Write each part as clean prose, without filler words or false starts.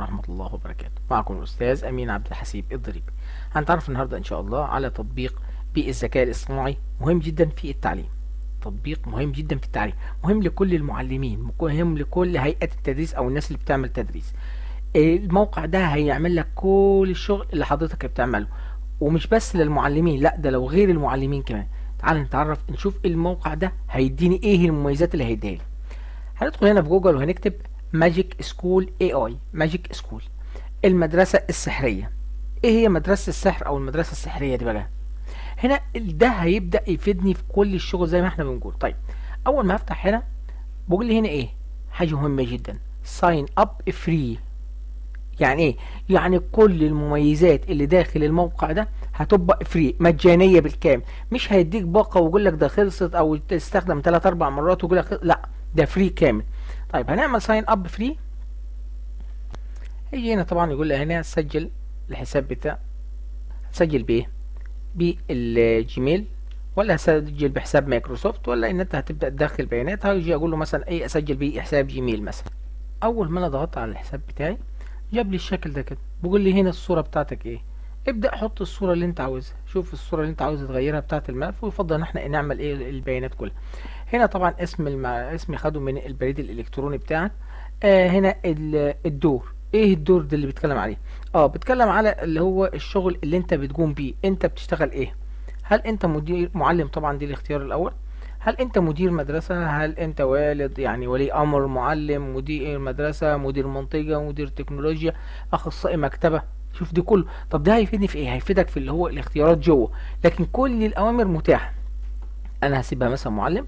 ورحمة الله وبركاته. معكم الأستاذ أمين عبد الحسيب الضريبي. هنتعرف النهاردة إن شاء الله على تطبيق بالذكاء الاصطناعي مهم جدا في التعليم. تطبيق مهم جدا في التعليم، مهم لكل المعلمين، مهم لكل هيئة التدريس أو الناس اللي بتعمل تدريس. الموقع ده هيعمل لك كل الشغل اللي حضرتك بتعمله، ومش بس للمعلمين، لا ده لو غير المعلمين كمان. تعال نتعرف نشوف الموقع ده هيديني ايه المميزات اللي هيديها لي. هندخل هنا في جوجل وهنكتب ماجيك سكول اي اي. ماجيك سكول، المدرسة السحرية. ايه هي مدرسة السحر او المدرسة السحرية دي بقى؟ هنا ده هيبدأ يفيدني في كل الشغل زي ما احنا بنقول. طيب اول ما افتح هنا بقول لي هنا ايه حاجة مهمة جدا، ساين اب فري. يعني ايه؟ يعني كل المميزات اللي داخل الموقع ده هتبقى فري، مجانية بالكامل. مش هيديك باقة ويقول لك ده خلصت او تستخدم 3 4 مرات ويقول لك لا، ده فري كامل. طيب هنعمل ساين اب فري. هيجي هنا طبعا يقول لي هنا سجل الحساب بتاع، هتسجل بايه؟ بالجيميل ولا هسجل بحساب مايكروسوفت ولا ان انت هتبدا تدخل بيانات. هيجي اقول له مثلا ايه، اسجل بيه حساب جيميل مثلا. اول ما انا ضغطت على الحساب بتاعي جاب لي الشكل ده كده، بيقول لي هنا الصوره بتاعتك ايه، ابدا حط الصوره اللي انت عاوزها. شوف الصوره اللي انت عاوز تغيرها بتاعت الملف، ويفضل ان احنا نعمل ايه البيانات كلها. هنا طبعا اسمي خده من البريد الالكتروني بتاعك. هنا الدور، ايه الدور ده اللي بيتكلم عليه؟ بيتكلم على اللي هو الشغل اللي انت بتقوم بيه، انت بتشتغل ايه. هل انت مدير معلم؟ طبعا دي الاختيار الاول. هل انت مدير مدرسة؟ هل انت والد يعني ولي امر، معلم، مدير مدرسة، مدير منطقة، مدير تكنولوجيا، اخصائي مكتبة؟ شوف دي كله. طب ده هيفيدني في ايه؟ هيفيدك في اللي هو الاختيارات جوه، لكن كل الاوامر متاحة. انا هسيبها مثلا معلم،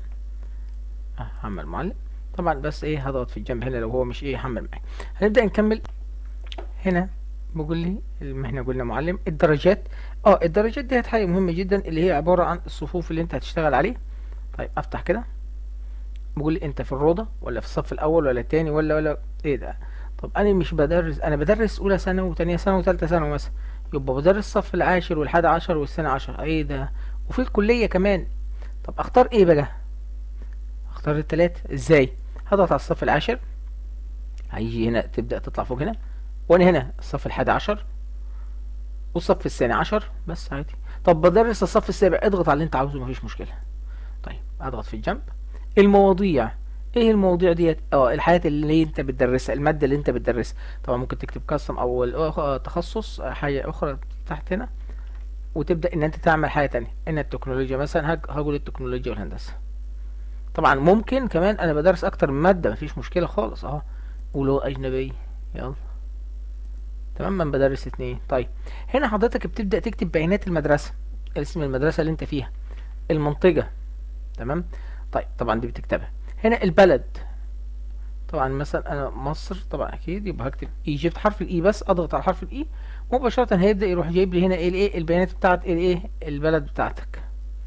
هعمل معلم طبعا، بس ايه هضغط في الجنب هنا لو هو مش ايه حمل معايا. هنبدأ نكمل. هنا بيقول لي ما احنا قلنا معلم. الدرجات، الدرجات دي حاجه مهمه جدا، اللي هي عباره عن الصفوف اللي انت هتشتغل عليه. طيب افتح كده، بيقول لي انت في الروضه ولا في الصف الاول ولا التاني ولا ايه ده؟ طب انا مش بدرس، انا بدرس اولى ثانوي وثانيه ثانوي وثالثه ثانوي مثلا، يبقى بدرس الصف العاشر والحادي عشر والثاني عشر. ايه ده؟ وفي الكليه كمان. طب اختار ايه بقى؟ اختار التلاتة. ازاي؟ هضغط على الصف العاشر، هيجي هنا تبدأ تطلع فوق هنا، وانا هنا الصف الحادي عشر والصف الثاني عشر بس عادي. طب بدرس الصف السابع، اضغط على اللي انت عاوزه مفيش مشكلة. طيب اضغط في الجنب. المواضيع، ايه المواضيع ديت؟ الحاجات اللي انت بتدرسها، المادة اللي انت بتدرسها. طبعا ممكن تكتب كاستم او تخصص حاجة اخرى تحت هنا، وتبدأ ان انت تعمل حاجة تانية. ان التكنولوجيا مثلا هقول التكنولوجيا والهندسة. طبعا ممكن كمان انا بدرس اكتر من مادة، مفيش مشكلة خالص ولغة اجنبية، يلا تمام. من بدرس 2. طيب هنا حضرتك بتبدأ تكتب بيانات المدرسة، اسم المدرسة اللي انت فيها، المنطقة، تمام. طيب طبعا دي بتكتبها. هنا البلد، طبعا مثلا انا مصر طبعا اكيد، يبقى هكتب ايجيبت حرف الاي بس. اضغط على حرف الاي مباشرة هيبدأ يروح جايب لي هنا الايه البيانات بتاعت الايه البلد بتاعتك.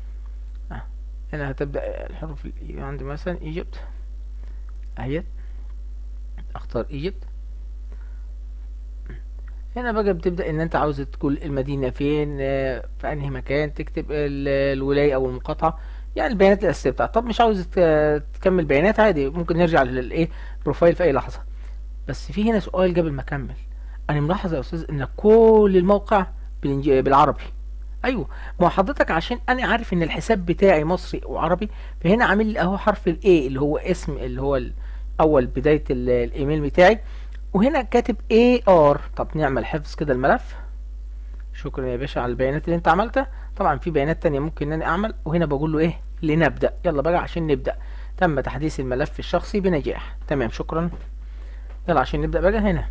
هنا هتبدأ الحروف الاي عندي مثلا ايجيبت اهيت، اختار ايجيبت. هنا بقى بتبدأ ان انت عاوز تقول المدينة فين، في انهي مكان، تكتب الولاية او المقاطعة، يعني البيانات الاساسية بتاعتك. طب مش عاوز تكمل بيانات عادي، ممكن نرجع للايه بروفايل في اي لحظة. بس في هنا سؤال قبل ما اكمل، انا ملاحظ يا استاذ ان كل الموقع بالعربي. ايوه، ما حضرتك عشان انا عارف ان الحساب بتاعي مصري وعربي، فهنا عامل لي اهو حرف الاي اللي هو اسم اللي هو اول بداية الايميل بتاعي، وهنا كاتب AR. طب نعمل حفظ كده الملف. شكرا يا باشا على البيانات اللي انت عملتها. طبعا في بيانات تانية ممكن ان انا اعمل، وهنا بقول له ايه لنبدأ. يلا بقى عشان نبدأ. تم تحديث الملف الشخصي بنجاح. تمام شكرا. يلا عشان نبدأ بقى. هنا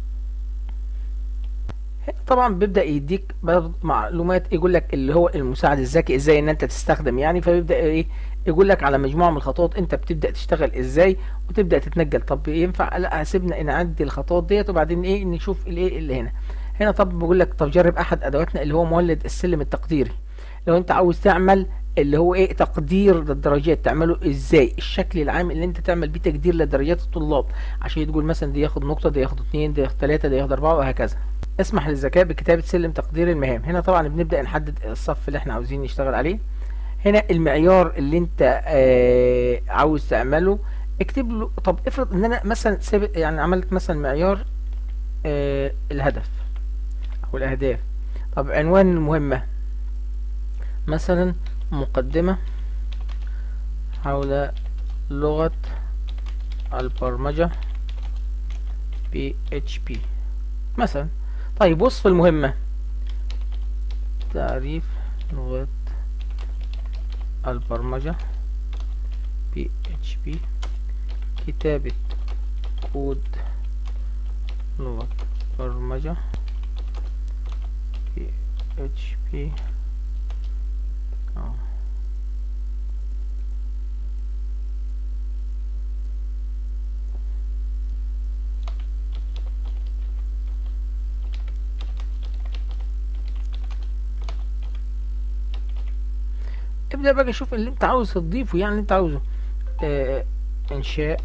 طبعا بيبدأ يديك معلومات، يقول لك اللي هو المساعد الذكي ازاي ان انت تستخدم، يعني فبيبدأ ايه يقول لك على مجموعة من الخطوات انت بتبدأ تشتغل ازاي وتبدأ تتنجل. طب ينفع؟ لا، سيبنا نعدي الخطوات ديت وبعدين ايه نشوف الايه اللي هنا. هنا طب بيقول لك طب جرب احد ادواتنا اللي هو مولد السلم التقديري. لو انت عاوز تعمل اللي هو ايه تقدير للدرجات، تعمله ازاي؟ الشكل العام اللي انت تعمل بيه تقدير لدرجات الطلاب، عشان تقول مثلا دي ياخد نقطة، ده ياخد 2، ده ياخد 3، ده ياخد 4 وهكذا. اسمح للذكاء بكتابة سلم تقدير المهام. هنا طبعا بنبدأ نحدد الصف اللي احنا عاوزين نشتغل عليه. هنا المعيار اللي انت عاوز تعمله، اكتب له. طب افرض ان انا مثلا يعني عملت مثلا معيار الهدف او الاهداف. طب عنوان المهمة مثلا مقدمة حول لغة البرمجة PHP مثلا. طيب وصف المهمة تعريف لغة البرمجة PHP، كتابة كود لغة برمجة PHP. ابدأ بقى شوف اللي انت عاوز تضيفه، يعني اللي انت عاوزه. انشاء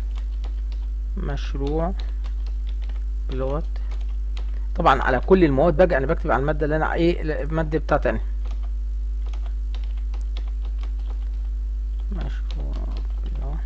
مشروع بلغة، طبعا على كل المواد بقى انا بكتب على المادة اللي انا المادة بتاعتي انا. مشروع بلغة،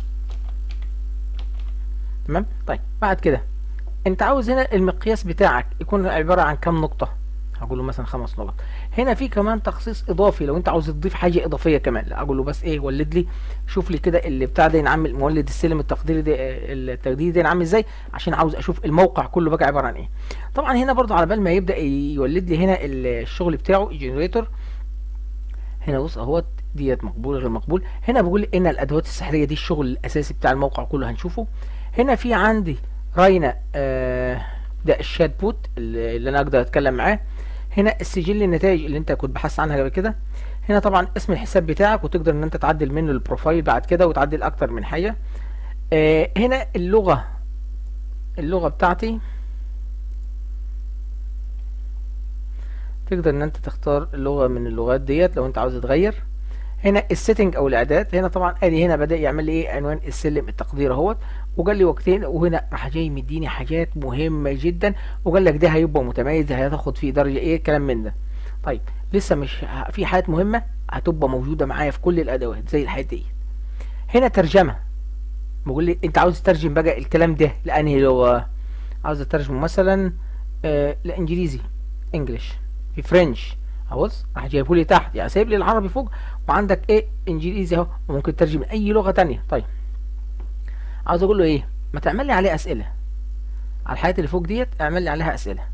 تمام. طيب بعد كده انت عاوز هنا المقياس بتاعك يكون عبارة عن كام نقطة؟ هقول له مثلا 5 نقط. هنا في كمان تخصيص اضافي لو انت عاوز تضيف حاجه اضافيه كمان، لا اقول له بس ايه ولد لي، شوف لي كده اللي بتاع ده ينعمل مولد السلم التقديري ده، التقديري ده ينعمل ازاي، عشان عاوز اشوف الموقع كله بقى عباره عن ايه. طبعا هنا برضو على بال ما يبدا يولد لي هنا الشغل بتاعه جنريتور، هنا بص اهوت ديت مقبول غير مقبول. هنا بقول لي ان الادوات السحريه دي الشغل الاساسي بتاع الموقع كله هنشوفه. هنا في عندي راينا ده الشات بوت اللي انا اقدر اتكلم معاه. هنا السجل النتائج اللي انت كنت بحثت عنها قبل كده. هنا طبعا اسم الحساب بتاعك وتقدر ان انت تعدل منه البروفايل بعد كده وتعدل اكتر من حاجه. هنا اللغه بتاعتي تقدر ان انت تختار اللغه من اللغات ديت لو انت عاوز تغير. هنا السيتنج او الاعداد، هنا طبعا ادي هنا بدا يعمل لي ايه عنوان السلم التقدير اهوت، وقال لي وقتين، وهنا راح جاي مديني حاجات مهمه جدا، وقال لك ده هيبقى متميز، هتاخد فيه درجه ايه كلام من ده. طيب لسه مش في حاجات مهمه هتبقى موجوده معايا في كل الادوات زي الحاجات دي. هنا ترجمه، بقول لي انت عاوز تترجم بقى الكلام ده لانهي لغه؟ عاوز اترجمه مثلا لانجليزي انجلش، في فرنش، بص راح جايبه لي تحت، يعني سايب لي العربي فوق وعندك ايه انجليزي اهو، وممكن تترجم اي لغه تانية. طيب عاوز اقول له ايه؟ ما تعمل لي عليه اسئله على الحاجات اللي فوق ديت، اعمل لي عليها اسئله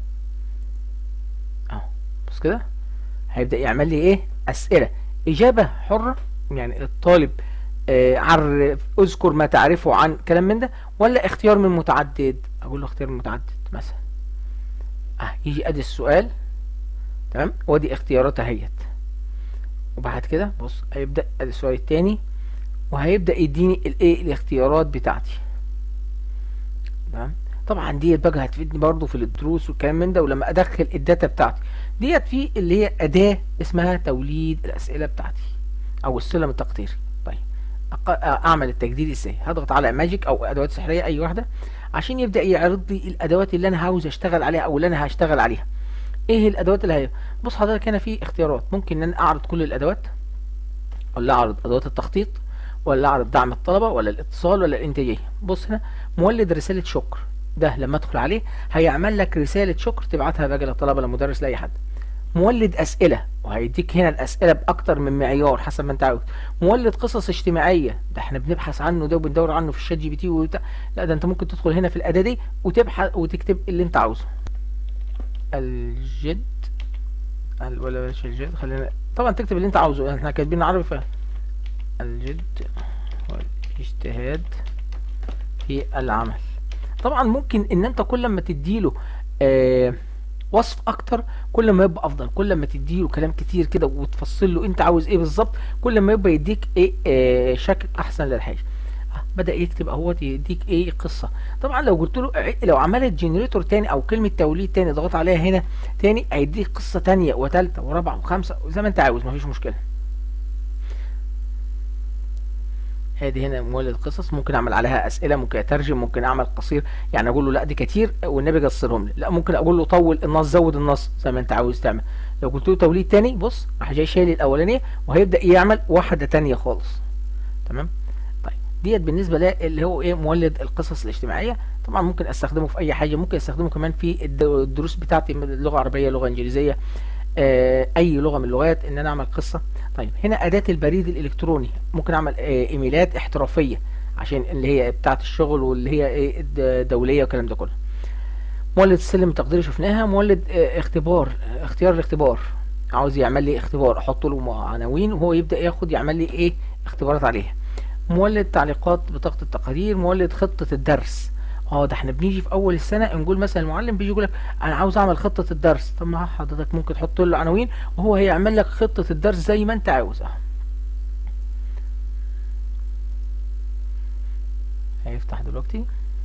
اهو. بص كده هيبدا يعمل لي ايه اسئله اجابه حره، يعني الطالب عرف اذكر ما تعرفه عن كلام من ده، ولا اختيار من متعدد؟ اقول له اختيار من متعدد مثلا. يجي ادي السؤال، تمام، وادي اختياراتها اهيت، وبعد كده بص هيبدا ادي السؤال التاني، وهيبدا يديني الايه الاختيارات بتاعتي، تمام. طبعا ديت بقى هتفيدني برضو في الدروس والكلام من ده، ولما ادخل الداتا بتاعتي ديت في اللي هي اداه اسمها توليد الاسئله بتاعتي او السلم التقديري. طيب اعمل التجديد ازاي؟ هضغط على ماجيك او ادوات سحريه اي واحده عشان يبدا يعرض لي الادوات اللي انا عاوز اشتغل عليها او اللي انا هشتغل عليها. ايه الادوات اللي هي؟ بص حضرتك هنا في اختيارات، ممكن ان انا اعرض كل الادوات، ولا اعرض ادوات التخطيط، ولا اعرض دعم الطلبه، ولا الاتصال، ولا الانتاجيه. بص هنا مولد رساله شكر، ده لما ادخل عليه هيعمل لك رساله شكر تبعتها بقى للطلبه للمدرس لاي حد. مولد اسئله، وهيديك هنا الاسئله باكتر من معيار حسب ما انت عاوز. مولد قصص اجتماعيه، ده احنا بنبحث عنه ده وبندور عنه في الشات جي بي تي وبتاع، لا ده انت ممكن تدخل هنا في الاداه دي وتبحث وتكتب اللي انت عاوزه. الجد ولا بلاش الجد، خلينا طبعا تكتب اللي انت عاوزه، احنا كاتبين عربي ف الجد والاجتهاد في العمل. طبعا ممكن ان انت كل ما تديله وصف اكتر كل ما يبقى افضل، كل ما تديله كلام كتير كده وتفصل له انت عاوز ايه بالظبط كل ما يبقى يديك ايه شكل احسن للحاجه. بدأ يكتب اهوت يديك ايه قصه. طبعا لو قلت له لو عملت جنريتور تاني او كلمه توليد تاني ضغط عليها هنا تاني هيديك قصه تانيه وثالثه ورابعه وخامسه زي ما انت عاوز، مفيش مشكله. ادي هنا مولد قصص، ممكن اعمل عليها اسئله، ممكن اترجم، ممكن اعمل قصير، يعني اقول له لا دي كتير والنبي قصرهم لي، لا ممكن اقول له طول النص زود النص زي ما انت عاوز تعمل. لو قلت له توليد تاني بص راح جاي شايل الاولانيه وهيبدا يعمل واحده تانيه خالص، تمام. طيب ديت بالنسبه اللي هو ايه مولد القصص الاجتماعيه. طبعا ممكن استخدمه في اي حاجه، ممكن استخدمه كمان في الدروس بتاعتي، لغه عربيه، لغه انجليزيه، اي لغه من اللغات، ان انا اعمل قصه. طيب هنا اداه البريد الالكتروني، ممكن اعمل ايميلات احترافيه عشان اللي هي بتاعه الشغل واللي هي دوليه والكلام ده كله. مولد السلم التقديري شفناها. مولد اختبار، اختيار الاختبار، عاوز يعمل لي اختبار احط له عناوين وهو يبدا ياخد يعمل لي ايه اختبارات عليها. مولد تعليقات بطاقه التقارير. مولد خطه الدرس، ده احنا بنيجي في اول السنه نقول مثلا المعلم بيجي يقول لك انا عاوز اعمل خطه الدرس، طب ما حضرتك ممكن تحط له عناوين وهو هيعمل لك خطه الدرس زي ما انت عاوز. هيفتح دلوقتي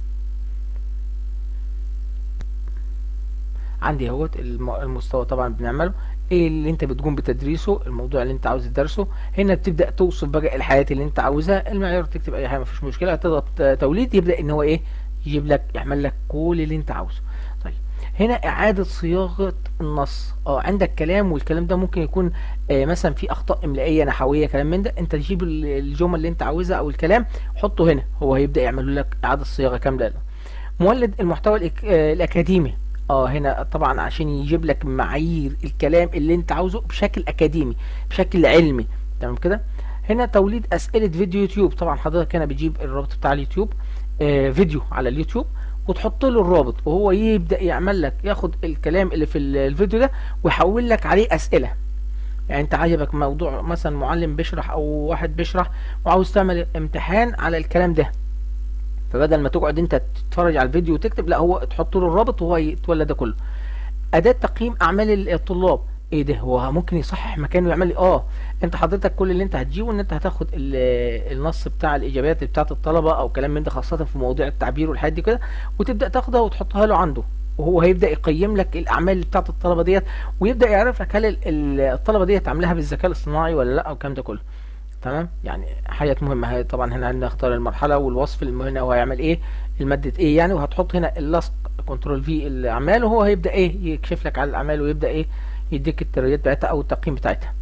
عندي اهوت المستوى طبعا بنعمله ايه اللي انت بتقوم بتدريسه، الموضوع اللي انت عاوز تدرسه. هنا بتبدا توصف بقى الحاجات اللي انت عاوزها، المعيار تكتب اي حاجه مفيش مشكله، هتضغط توليد يبدا ان هو ايه يجيب لك يعمل لك كل اللي انت عاوزه. طيب هنا اعاده صياغه النص، عندك كلام والكلام ده ممكن يكون مثلا في اخطاء املائيه نحويه كلام من ده، انت تجيب الجمل اللي انت عاوزها او الكلام حطه هنا، هو هيبدا يعمل لك اعاده صياغه كامله. مولد المحتوى الأكاديمي، هنا طبعا عشان يجيب لك معايير الكلام اللي انت عاوزه بشكل أكاديمي بشكل علمي، تمام كده. هنا توليد أسئلة فيديو يوتيوب، طبعا حضرتك هنا بتجيب الرابط بتاع اليوتيوب، فيديو على اليوتيوب وتحط له الرابط وهو يبدأ يعمل لك ياخد الكلام اللي في الفيديو ده ويحول لك عليه أسئلة. يعني انت عجبك موضوع مثلا معلم بيشرح او واحد بيشرح وعاوز تعمل امتحان على الكلام ده، فبدل ما تقعد انت تتفرج على الفيديو وتكتب، لا هو تحط له الرابط وهو يتولى ده كله. اداة تقييم اعمال الطلاب، ايه ده هو ممكن يصحح مكانه ويعمل لي انت حضرتك كل اللي انت هتجيبه ان انت هتاخد النص بتاع الاجابات بتاعه الطلبه او كلام من ده، خاصه في مواضيع التعبير والحاجات دي كده، وتبدا تاخدها وتحطها له عنده وهو هيبدا يقيم لك الاعمال بتاعه الطلبه ديت، ويبدا يعرف لك هل الطلبه ديت عاملاها بالذكاء الاصطناعي ولا لا او الكلام ده كله. تمام، يعني حاجات مهمة. هي طبعا هنا هنختار المرحلة والوصف المهم هو هيعمل ايه المادة ايه يعني، وهتحط هنا اللصق كنترول في الاعمال وهو هيبدأ ايه يكشف لك على الاعمال ويبدأ ايه يديك التريات بتاعتها او التقييم بتاعتها.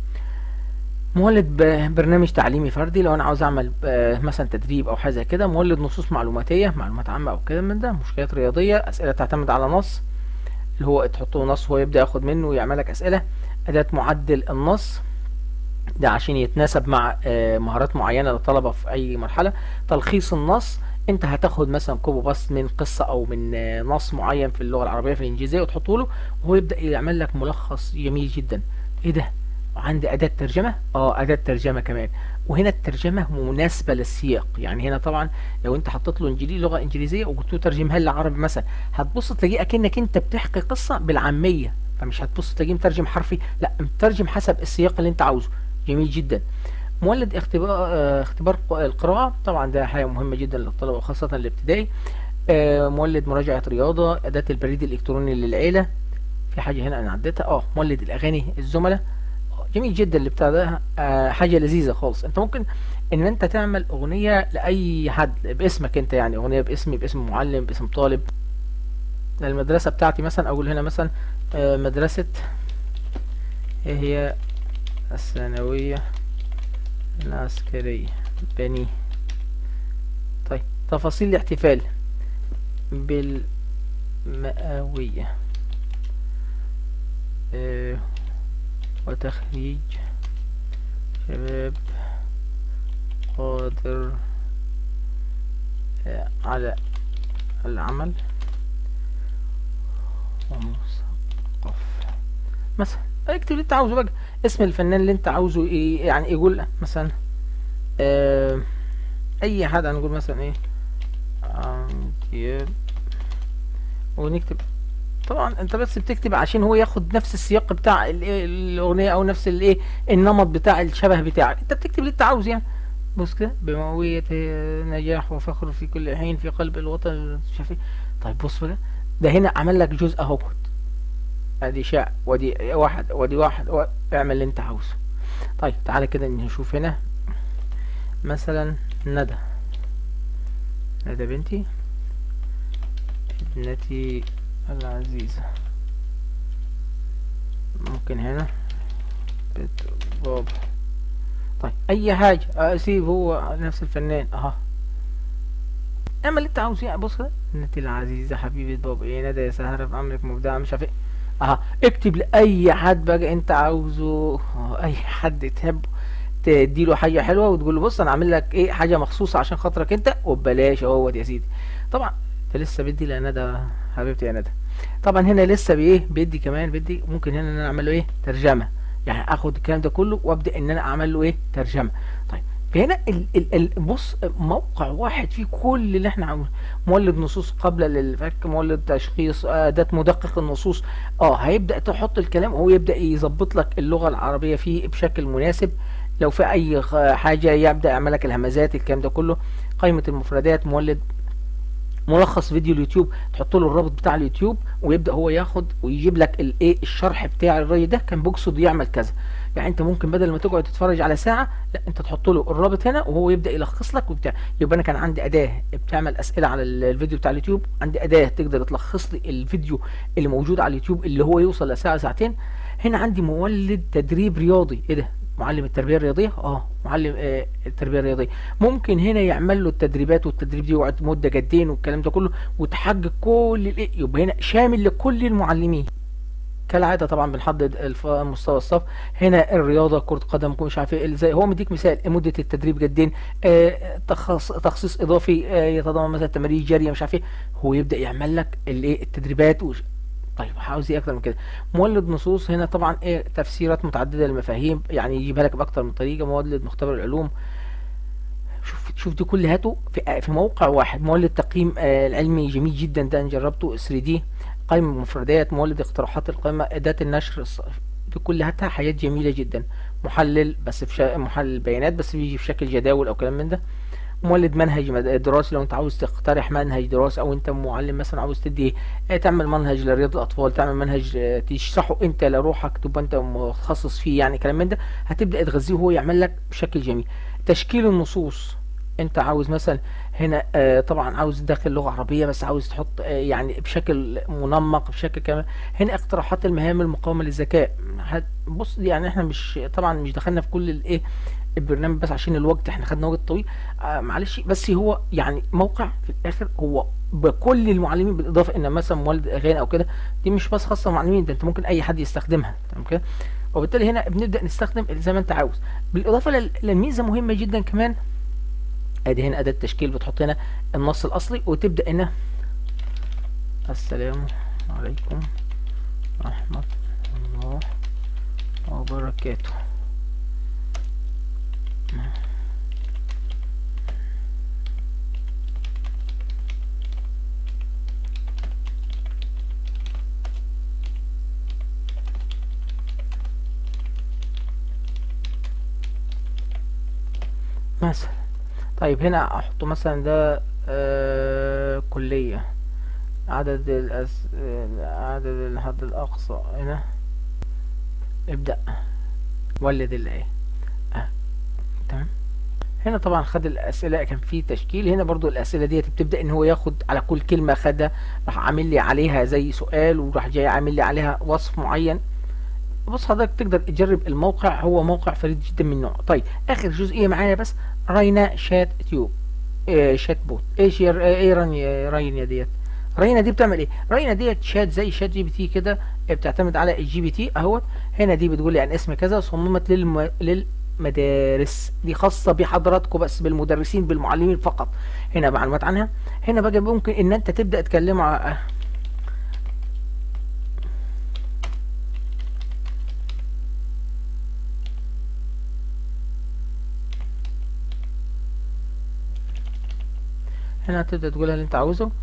مولد برنامج تعليمي فردي، لو انا عاوز اعمل مثلا تدريب او حاجه زي كده. مولد نصوص معلوماتيه، معلومات عامه او كده من ده، مشكلات رياضيه، اسئله تعتمد على نص اللي هو تحط له نص هو يبدا ياخد منه ويعمل لك اسئله. اداه معدل النص، ده عشان يتناسب مع مهارات معينة للطلبة في أي مرحلة. تلخيص النص، أنت هتاخد مثلا كوبي باست من قصة أو من نص معين في اللغة العربية في الإنجليزية وتحطه له وهو يبدأ يعمل لك ملخص جميل جدا. إيه ده؟ وعندي أداة ترجمة، أداة ترجمة كمان، وهنا الترجمة مناسبة للسياق. يعني هنا طبعا لو أنت حطيت له لغة إنجليزية وقلت له ترجمها لي عربي مثلا، هتبص تلاقيه أكنك أنت بتحكي قصة بالعامية، فمش هتبص تلاقيه مترجم حرفي، لا مترجم حسب السياق اللي أنت عاوزه. جميل جدا. مولد اختبار القراءة، طبعا ده حاجة مهمة جدا للطلبة وخاصة الابتدائي. مولد مراجعة رياضة، أداة البريد الإلكتروني للعيلة. في حاجة هنا أنا عديتها، مولد الأغاني الزملاء، جميل جدا اللي بتاع ده، حاجة لذيذة خالص. أنت ممكن إن أنت تعمل أغنية لأي حد باسمك أنت، يعني أغنية باسمي، باسم معلم، باسم طالب. المدرسة بتاعتي مثلا أقول هنا مثلا مدرسة هي الثانوية العسكرية بني. طيب تفاصيل الاحتفال بالمئوية، وتخريج شباب قادر على العمل ومثقف مثلا. اكتب اللي انت عاوزه بقى، اسم الفنان اللي انت عاوزه ايه، يعني يقول مثلا اي حد، هنقول مثلا ايه ونكتب. طبعا انت بس بتكتب عشان هو ياخد نفس السياق بتاع الاغنيه او نفس الايه النمط بتاع الشبه بتاعك، انت بتكتب اللي انت عاوزه يعني. بص كده، بمئوية نجاح وفخر في كل حين في قلب الوطن الشفيق. طيب بص بقى، ده هنا عمل لك جزء اهو، ادي شاء ودي واحد ودي واحد اعمل اللي انت عاوزه. طيب تعالى كده نشوف هنا مثلا ندى بنتي ابنتي العزيزة، ممكن هنا بيت بابا. طيب اي حاجة اسيب هو نفس الفنان اعمل اللي انت عاوزه يعني. بص كده، نتي العزيزه حبيبه بابا، ايه ندى يا سهره في امرك مبدعه مش عارف ايه. اكتب لاي حد بقى انت عاوزه، اي حد تحبه تديله حاجه حلوه وتقول له بص انا عامل لك ايه حاجه مخصوصه عشان خاطرك انت وببلاش اهوت يا سيدي. طبعا انت لسه بدي لندى حبيبتي يا ندى. طبعا هنا لسه بايه بيدي كمان، بيدي ممكن هنا ان انا اعمل له ايه ترجمه، يعني اخد الكلام ده كله وابدا ان انا اعمل له ايه ترجمه. طيب فهنا بص موقع واحد فيه كل اللي احنا عاوزينه. مولد نصوص قبل للفك، مولد تشخيص، اداه مدقق النصوص. هيبدا تحط الكلام وهو يبدا يظبط لك اللغه العربيه فيه بشكل مناسب. لو في اي حاجه يبدا يعمل لك الهمزات الكلام ده كله. قائمه المفردات، مولد ملخص فيديو اليوتيوب، تحط له الرابط بتاع اليوتيوب ويبدا هو ياخد ويجيب لك الايه الشرح بتاع الراجل ده كان بيقصد يعمل كذا. يعني انت ممكن بدل ما تقعد تتفرج على ساعه، لا انت تحط له الرابط هنا وهو يبدا يلخص لك وبتاع. يبقى انا كان عندي اداه بتعمل اسئله على الفيديو بتاع اليوتيوب، عندي اداه تقدر تلخص لي الفيديو اللي موجود على اليوتيوب اللي هو يوصل لساعه ساعتين. هنا عندي مولد تدريب رياضي، ايه ده معلم التربيه الرياضيه، معلم التربيه الرياضيه. ممكن هنا يعمل له التدريبات، والتدريب دي يقعد مده جدين والكلام ده كله وتحقق كل الايه، يبقى هنا شامل لكل المعلمين. كالعاده طبعا بنحدد مستوى الصف. هنا الرياضه كره قدم مش عارف ايه زي هو مديك مثال مده التدريب جدين، تخصيص اضافي يتضمن مثلا تمارين جاريه مش عارف ايه. هو يبدا يعمل لك الايه التدريبات طيب عاوز ايه اكتر من كده؟ مولد نصوص، هنا طبعا ايه تفسيرات متعدده للمفاهيم، يعني يجيبها لك باكتر من طريقه. مولد مختبر العلوم، شوف دي كلها في موقع واحد. مولد تقييم العلمي جميل جدا ده، انا جربته 3 دي. قائمه مفردات، مولد اقتراحات القائمه، اداه النشر، دي كلها حاجات جميله جدا. محلل بس في محلل بيانات بس بيجي في شكل جداول او كلام من ده. مولد منهج دراسي، لو انت عاوز تقترح منهج دراسي او انت معلم مثلا عاوز تدي تعمل منهج لرياض الاطفال، تعمل منهج تشرحه انت لروحك تبقى انت متخصص فيه يعني كلام من ده، هتبدا تغذيه وهو يعمل لك بشكل جميل. تشكيل النصوص، انت عاوز مثلا هنا طبعا عاوز تدخل لغه عربيه بس عاوز تحط يعني بشكل منمق بشكل كمان. هنا اقتراحات المهام المقاومه للذكاء. بص يعني احنا مش طبعا مش دخلنا في كل الايه البرنامج بس عشان الوقت، احنا خدنا وقت طويل معلش. بس هو يعني موقع في الاخر هو بكل المعلمين، بالاضافه ان مثلا مولد اغاني او كده دي مش بس خاصه بالمعلمين، ده انت ممكن اي حد يستخدمها تمام كده. وبالتالي هنا بنبدا نستخدم زي ما انت عاوز. بالاضافه للميزه مهمه جدا كمان، ادي هنا اداه تشكيل، بتحط هنا النص الاصلي وتبدا هنا السلام عليكم ورحمه الله وبركاته. مثلا طيب هنا احط مثلا ده كلية، عدد عدد الحد الاقصى هنا، ابدأ ولد الايه تمام. هنا طبعا خد الاسئله، كان في تشكيل هنا برضو الاسئله ديت بتبدا ان هو ياخد على كل كلمه خدها راح عامل لي عليها زي سؤال وراح جاي عامل لي عليها وصف معين. بص حضرتك تقدر تجرب الموقع، هو موقع فريد جدا من نوعه. طيب اخر جزئيه معايا بس، رينا شات تيوب، شات بوت. ايش ايه رينا ديت؟ رينا دي بتعمل ايه؟ رينا ديت شات زي شات جي بي تي كده، بتعتمد على الجي بي تي اهوت. هنا دي بتقول لي عن اسم كذا، صممت للمدارس، دي خاصه بحضراتكم بس، بالمدرسين بالمعلمين فقط. هنا معلومات عنها. هنا بقى ممكن ان انت تبدا تكلمه هنا تبدا تقولها اللي انت عاوزه.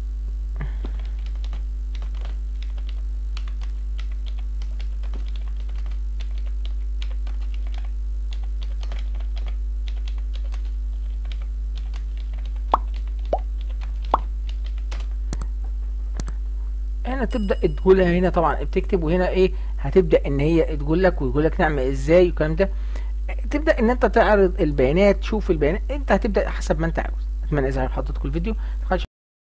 هنا تبدا تقولها، هنا طبعا بتكتب وهنا ايه هتبدا ان هي تقول لك ويقول لك نعمل ازاي والكلام ده. تبدا ان انت تعرض البيانات، تشوف البيانات، انت هتبدا حسب ما انت عاوز. اتمنى اذا عجب حضرتك الفيديو